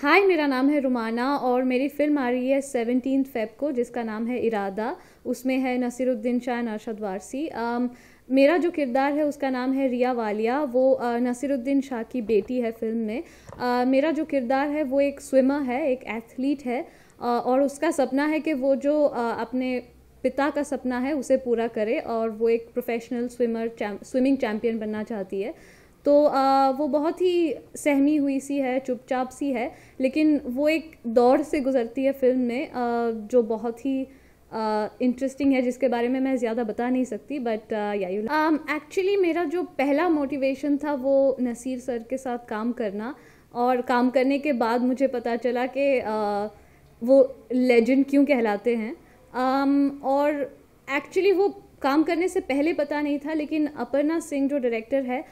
हाय, मेरा नाम है रुमाना और मेरी फ़िल्म आ रही है 17 फ़ेब को, जिसका नाम है इरादा। उसमें है नसीरुद्दीन शाह, अरशद वारसी। मेरा जो किरदार है उसका नाम है रिया वालिया। वो नसीरुद्दीन शाह की बेटी है फ़िल्म में। मेरा जो किरदार है वो एक स्विमर है, एक एथलीट है, और उसका सपना है कि वो जो अपने पिता का सपना है उसे पूरा करे, और वो एक प्रोफेशनल स्विमिंग चैम्पियन बनना चाहती है। तो वो बहुत ही सहमी हुई सी है, चुपचाप सी है, लेकिन वो एक दौर से गुजरती है फिल्म में, जो बहुत ही इंटरेस्टिंग है, जिसके बारे में मैं ज़्यादा बता नहीं सकती। बट एक्चुअली मेरा जो पहला मोटिवेशन था वो नसीर सर के साथ काम करना, और काम करने के बाद मुझे पता चला कि वो लेजेंड क्यों कहलाते हैं। और एक्चुअली वो काम करने से पहले पता नहीं था, लेकिन अपर्णा सिंह जो डायरेक्टर है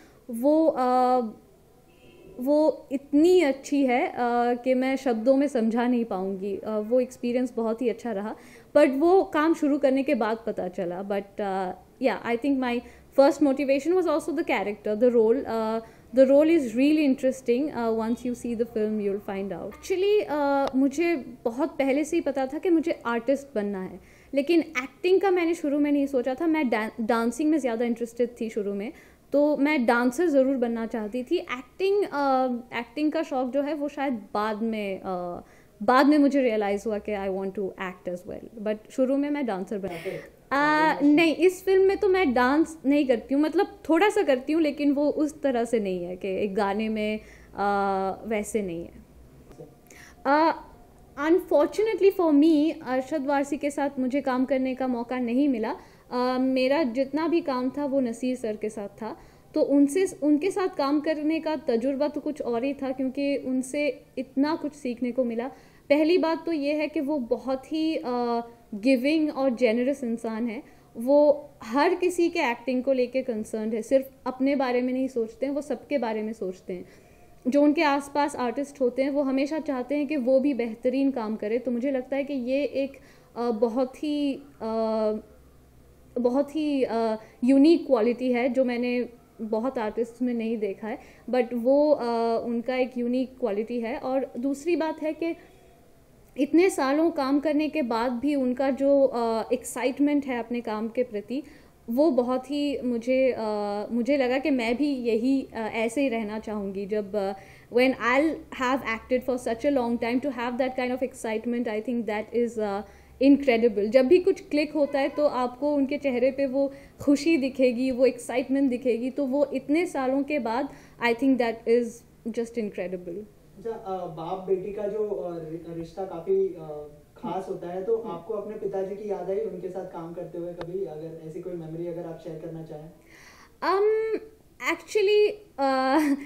वो इतनी अच्छी है कि मैं शब्दों में समझा नहीं पाऊँगी। वो एक्सपीरियंस बहुत ही अच्छा रहा, बट वो काम शुरू करने के बाद पता चला। But yeah I think my first motivation was also the character, the role is really interesting. Once you see the film you will find out. Actually मुझे बहुत पहले से ही पता था कि मुझे आर्टिस्ट बनना है, लेकिन एक्टिंग का मैंने शुरू में नहीं सोचा था। मैं डांसिंग में ज़्यादा इंटरेस्टेड थी शुरू में, तो मैं डांसर ज़रूर बनना चाहती थी। एक्टिंग का शौक़ जो है वो शायद बाद में मुझे रियलाइज़ हुआ कि I want to act as well, but शुरू में मैं डांसर बना। नहीं, इस फिल्म में तो मैं डांस नहीं करती हूँ, मतलब थोड़ा सा करती हूँ, लेकिन वो उस तरह से नहीं है कि एक गाने में वैसे नहीं है। Unfortunately for me, Arshad Warsi के साथ मुझे काम करने का मौका नहीं मिला। मेरा जितना भी काम था वो नसीर सर के साथ था, तो उनके साथ काम करने का तजुर्बा तो कुछ और ही था, क्योंकि उनसे इतना कुछ सीखने को मिला। पहली बात तो ये है कि वो बहुत ही गिविंग और जेनरस इंसान है। वो हर किसी के एक्टिंग को लेके कंसर्न है, सिर्फ अपने बारे में नहीं सोचते हैं, वो सबके बारे में सोचते हैं। जो उनके आसपास आर्टिस्ट होते हैं वो हमेशा चाहते हैं कि वो भी बेहतरीन काम करे। तो मुझे लगता है कि ये एक बहुत ही यूनिक क्वालिटी है, जो मैंने बहुत आर्टिस्ट में नहीं देखा है, बट वो उनका एक यूनिक क्वालिटी है। और दूसरी बात है कि इतने सालों काम करने के बाद भी उनका जो एक्साइटमेंट है अपने काम के प्रति, वो बहुत ही मुझे लगा कि मैं भी यही ऐसे ही रहना चाहूँगी। जब when I'll have acted for such a long time, to have that kind of excitement, I think that is incredible. जब भी कुछ क्लिक होता है तो आपको उनके चेहरे पे वो खुशी दिखेगी, वो एक्साइटमेंट दिखेगी। तो वो इतने सालों के बाद I think that is just incredible. बाप बेटी का जो रिश्ता काफी खास होता है, तो आपको अपने पिताजी की याद आई उनके साथ काम करते हुए कभी? अगर ऐसी कोई मेमोरी अगर आप शेयर करना चाहें। एक्चुअली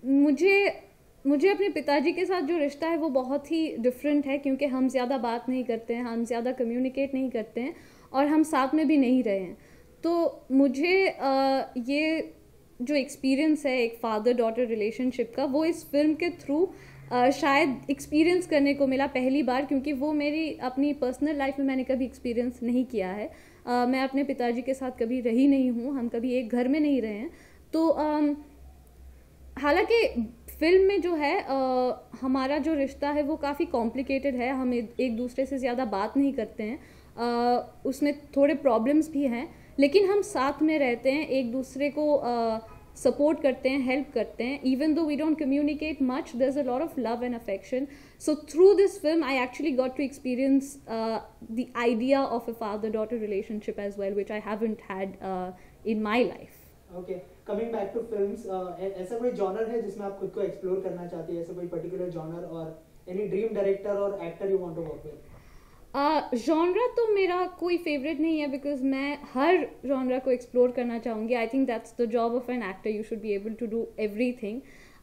मुझे अपने पिताजी के साथ जो रिश्ता है वो बहुत ही डिफरेंट है, क्योंकि हम ज़्यादा बात नहीं करते हैं, हम ज़्यादा कम्युनिकेट नहीं करते हैं, और हम साथ में भी नहीं रहे हैं। तो मुझे ये जो एक्सपीरियंस है एक फादर डॉटर रिलेशनशिप का, वो इस फिल्म के थ्रू शायद एक्सपीरियंस करने को मिला पहली बार, क्योंकि वो मेरी अपनी पर्सनल लाइफ में मैंने कभी एक्सपीरियंस नहीं किया है। मैं अपने पिताजी के साथ कभी रही नहीं हूँ, हम कभी एक घर में नहीं रहे हैं। तो हालांकि फिल्म में जो है हमारा जो रिश्ता है वो काफ़ी कॉम्प्लिकेटेड है, हम एक दूसरे से ज़्यादा बात नहीं करते हैं, उसमें थोड़े प्रॉब्लम्स भी हैं, लेकिन हम साथ में रहते हैं, एक दूसरे को सपोर्ट करते हैं, हेल्प करते हैं। Even though we don't communicate much, there is a lot of love and affection. So through this film I actually got to experience the idea of a father daughter relationship as well, which I haven't had in my life. Okay, coming back to films, ऐसा कोई genre है जिसमें आप खुद को explore करना चाहती है? ऐसा कोई पर्टिकुलर जॉनर और एनी ड्रीम डायरेक्टर और actor you want to work with? Genre तो मेरा कोई फेवरेट नहीं है, बिकॉज मैं हर जॉनरा को एक्सप्लोर करना चाहूँगी। I think that's the job of an actor, you should be able to do everything.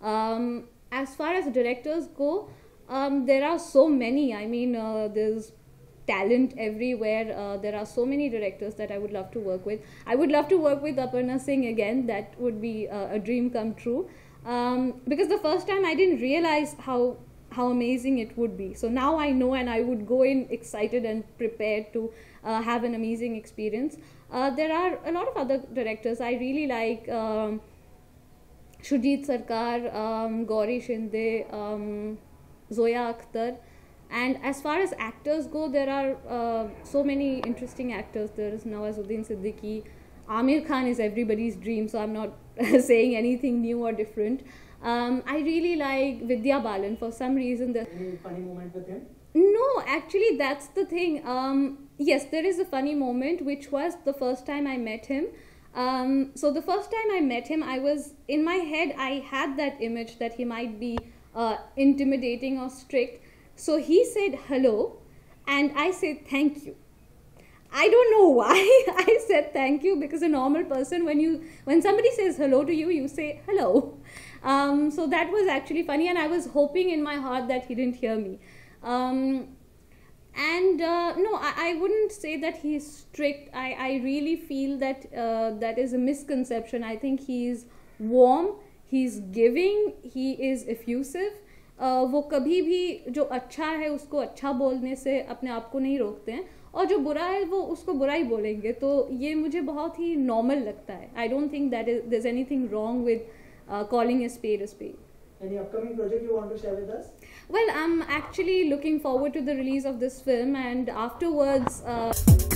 As far as directors go, there are so many, I mean there is talent everywhere. There are so many directors that I would love to work with. I would love to work with Aparna Singh again. That would be a dream come true. Because the first time I didn't realize how amazing it would be. So now I know, and I would go in excited and prepared to have an amazing experience. There are a lot of other directors I really like. Shujit Sarkar, Gauri Shinde, Zoya Akhtar. And as far as actors go, there are so many interesting actors. There is Nawazuddin Siddiqui. Amir Khan is everybody's dream, so I'm not saying anything new or different. I really like Vidya Balan for some reason. Any funny moment with him? No, actually, that's the thing. Yes, there is a funny moment, which was the first time I met him. So the first time I met him, I was in my head, I had that image that he might be intimidating or strict. So he said hello, and I said thank you. I don't know why I said thank you, because a normal person, when somebody says hello to you, you say hello. So that was actually funny, and I was hoping in my heart that he didn't hear me. No, I wouldn't say that he's strict. I really feel that that is a misconception. I think he's warm, he's giving, he is effusive. वो कभी भी जो अच्छा है उसको अच्छा बोलने से अपने आप को नहीं रोकते हैं, और जो बुरा है वो उसको बुरा ही बोलेंगे. तो ये मुझे बहुत ही नॉर्मल लगता है. I don't think that is there is anything wrong with calling a spade a spade. Any upcoming project you want to share with us? Well, I'm actually looking forward to the release of this film, and afterwards